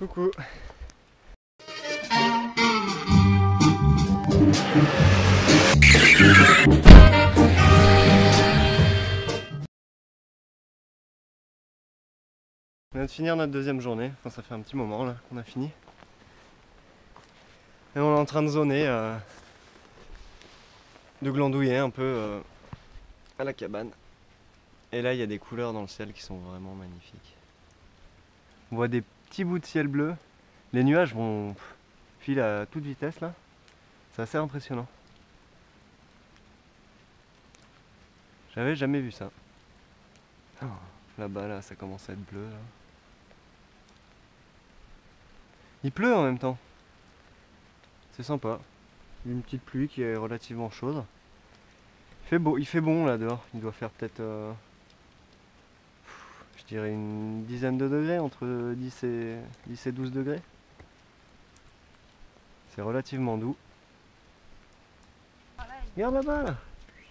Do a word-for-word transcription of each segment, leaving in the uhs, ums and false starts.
Coucou. On vient de finir notre deuxième journée, enfin ça fait un petit moment là qu'on a fini. Et on est en train de zoner, euh, de glandouiller un peu euh, à la cabane. Et là il y a des couleurs dans le ciel qui sont vraiment magnifiques. On voit des petits bouts de ciel bleu. Les nuages vont filer à toute vitesse là. C'est assez impressionnant. J'avais jamais vu ça. Oh, là-bas là ça commence à être bleu là. Il pleut en même temps. C'est sympa. Une petite pluie qui est relativement chaude. Il fait beau, il fait bon là dehors. Il doit faire peut-être, euh, je dirais une dizaine de degrés, entre dix et, dix et douze degrés. C'est relativement doux. Regarde là-bas là.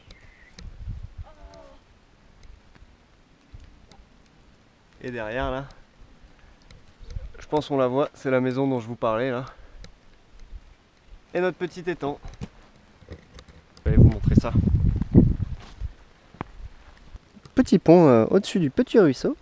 Et derrière là, je pense qu'on la voit, c'est la maison dont je vous parlais là. Et notre petit étang. Je vais vous montrer ça. Petit pont euh, au-dessus du petit ruisseau.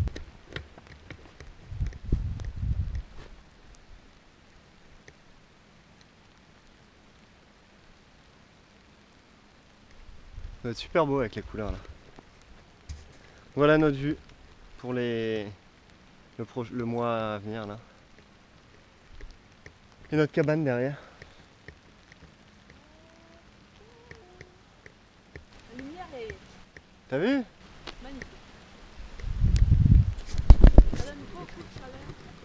Ça va être super beau avec les couleurs là. Voilà notre vue pour les le, pro... le mois à venir là. Et notre cabane derrière. La lumière est... T'as vu? magnifique. Ça donne beaucoup de chaleur.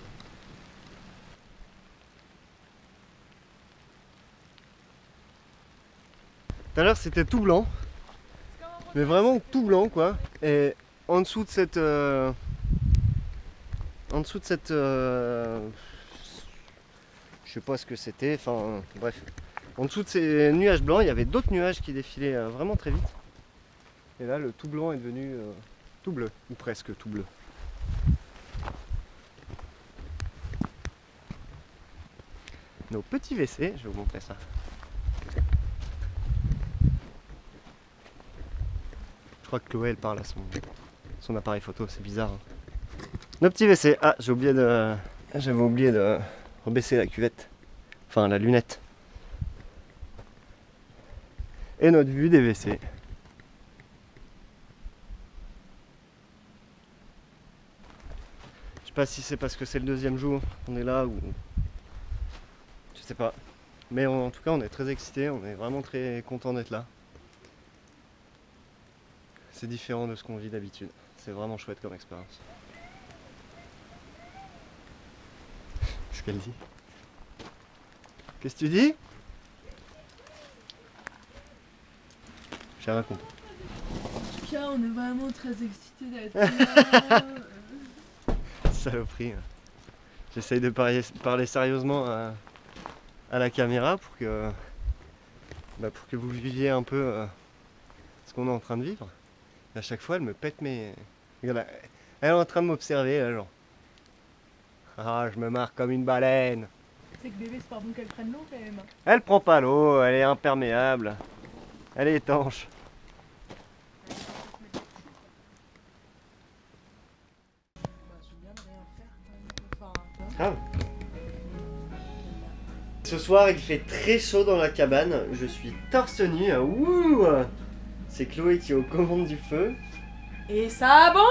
Tout à l'heure c'était tout blanc. Mais vraiment tout blanc quoi. Et en dessous de cette... Euh... En dessous de cette... Euh... Je sais pas ce que c'était, enfin euh, bref. En dessous de ces nuages blancs, il y avait d'autres nuages qui défilaient euh, vraiment très vite. Et là le tout blanc est devenu euh, tout bleu, ou presque tout bleu. Nos petits W C, je vais vous montrer ça. Je crois que Chloé elle parle à son, son appareil photo, c'est bizarre. Hein. Nos petits W C. Ah, j'ai oublié de. J'avais oublié de rebaisser la cuvette. Enfin la lunette. Et notre vue des W C. Je sais pas si c'est parce que c'est le deuxième jour qu'on est là ou. Je sais pas. Mais en tout cas on est très excités, on est vraiment très content d'être là. C'est différent de ce qu'on vit d'habitude. C'est vraiment chouette comme expérience. Qu'est-ce qu'elle dit? Qu'est-ce que tu dis? J'ai rien compris. En tout cas, on est vraiment très excités d'être là. Saloperie. J'essaye de parler, parler sérieusement à, à la caméra pour que, bah pour que vous viviez un peu euh, ce qu'on est en train de vivre. Et à chaque fois, elle me pète mes... Regarde, elle est en train de m'observer là, genre. Ah, je me marre comme une baleine. C'est que bébé, c'est pas bon qu'elle prenne l'eau quand même. Elle prend pas l'eau, elle est imperméable. Elle est étanche. Grave. Ce soir, il fait très chaud dans la cabane. Je suis torse nu. Ouh, c'est Chloé qui est aux commandes du feu. Et ça bombarde.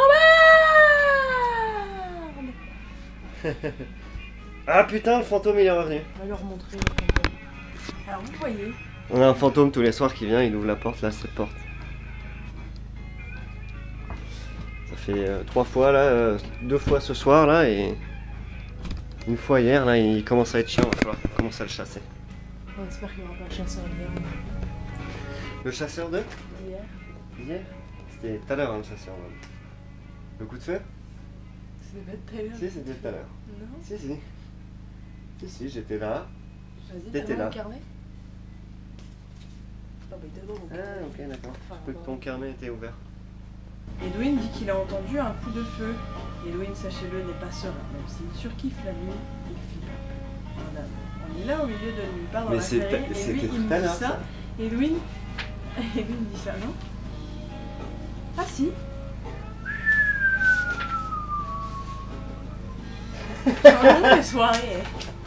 Ah putain, le fantôme il est revenu. On va leur montrer le fantôme. Alors vous voyez. On a un fantôme tous les soirs qui vient, il ouvre la porte, là, cette porte. Ça fait euh, trois fois là, euh, deux fois ce soir là et une fois hier là, il commence à être chiant, il va falloir commencer à le chasser. On espère qu'il n'y aura pas de chasseur d'hier. Le chasseur de Hier. Hier C'était tout à l'heure hein, le chasseur. Là. Le coup de feu? C'était pas tout à l'heure. Si, c'était tout à l'heure. Non. Si, si. Si, si, j'étais là. Vas-y, T'étais là. le carnet. Ah bah il était drôle. Ah ok d'accord. Enfin, Je peux que ton carnet était ouvert. Edwin dit qu'il a entendu un coup de feu. Héloïne, sachez-le, n'est pas serein. Même s'il surkiffe la nuit, il file. On, a- on est là au milieu de nulle part dans Mais la c'est- prairie, et lui, c'était il tout me à dit l'heure, ça. ça. Héloïne, Héloïne me dit ça, non? Ah si. Sur longue soirée.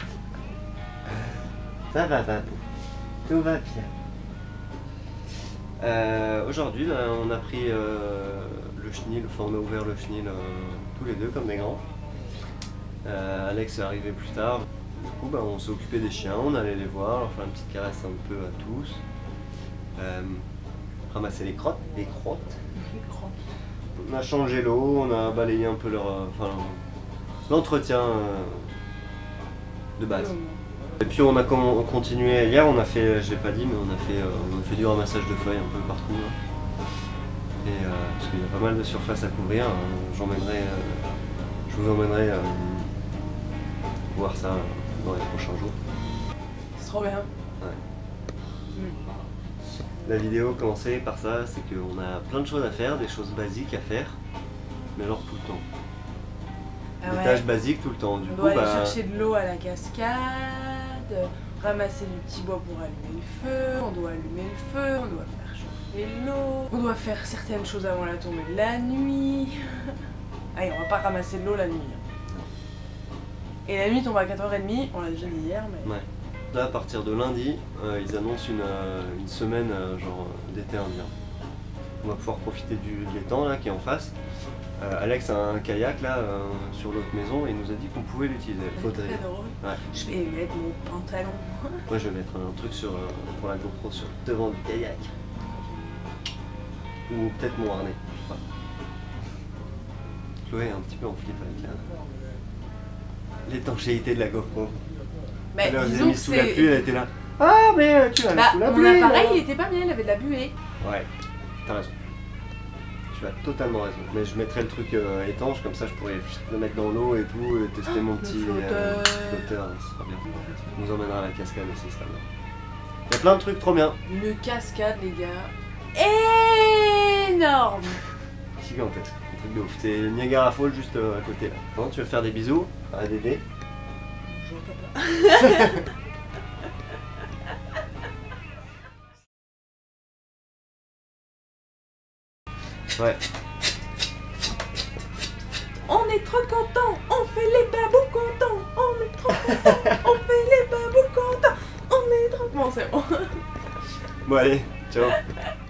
Ça va, va. Tout va bien. Euh, Aujourd'hui, là, on a pris euh, le chenil, enfin on a ouvert le chenil euh, tous les deux comme des grands. Euh, Alex est arrivé plus tard. Du coup, bah, on s'est occupé des chiens, on allait les voir, leur faire une petite caresse un peu à tous. Euh, ramasser les crottes, les crottes. On a changé l'eau, on a balayé un peu leur, euh, enfin, l'entretien euh, de base. Et puis on a com- continué, hier on a fait, je l'ai pas dit, mais on a fait, euh, on a fait du ramassage de feuilles un peu partout. Là. Et, euh, parce qu'il y a pas mal de surface à couvrir, hein. J'emmènerai, euh, je vous emmènerai euh, voir ça dans les prochains jours. C'est trop bien. La vidéo commençait par ça, c'est qu'on a plein de choses à faire, des choses basiques à faire, mais alors tout le temps. Ah des ouais. tâches basiques tout le temps. Du On coup, doit aller bah, chercher de l'eau à la cascade, ramasser du petit bois pour allumer le feu, on doit allumer le feu, on doit faire chauffer l'eau, on doit faire certaines choses avant la tombée de la nuit. Allez, on va pas ramasser de l'eau la nuit. Et la nuit tombe à quatre heures trente, on l'a déjà dit hier, mais... ouais. Là, à partir de lundi, euh, ils annoncent une, euh, une semaine euh, genre euh, d'été indien. On va pouvoir profiter du, de l'étang là qui est en face. Euh, Alex a un kayak là euh, sur l'autre maison et il nous a dit qu'on pouvait l'utiliser. c'est Faudrait. très drôle. Ouais. Je vais mettre mon pantalon. Moi je vais mettre un truc sur, euh, pour la GoPro sur le devant du kayak. Ou peut-être mon harnais. Je sais pas. Chloé est un petit peu en flip avec la... l'étanchéité de la GoPro. Bah, Alors, je l'ai disons mis que sous la c'est... pluie, elle était là. Ah mais euh, tu vas aller Bah, sous la mon pluie. appareil, là. il était pas bien, il avait de la buée. Ouais, t'as raison. Tu as totalement raison. Mais je mettrai le truc euh, étanche, comme ça je pourrais le mettre dans l'eau et tout, et tester mon le petit flotteur. flotteur, ce sera bien. On nous emmènera à la cascade aussi, ça va bien. Il y a plein de trucs trop bien. Une cascade, les gars. Énorme. Gigantesque, un truc de ouf. C'est le Niagara Falls juste euh, à côté là. Bon, tu veux faire des bisous à Dédé? Bonjour papa. Ouais. On est trop contents, on fait les babous contents. On est trop contents, on fait les babous contents. On est trop... Bon, c'est bon. Bon allez, ciao.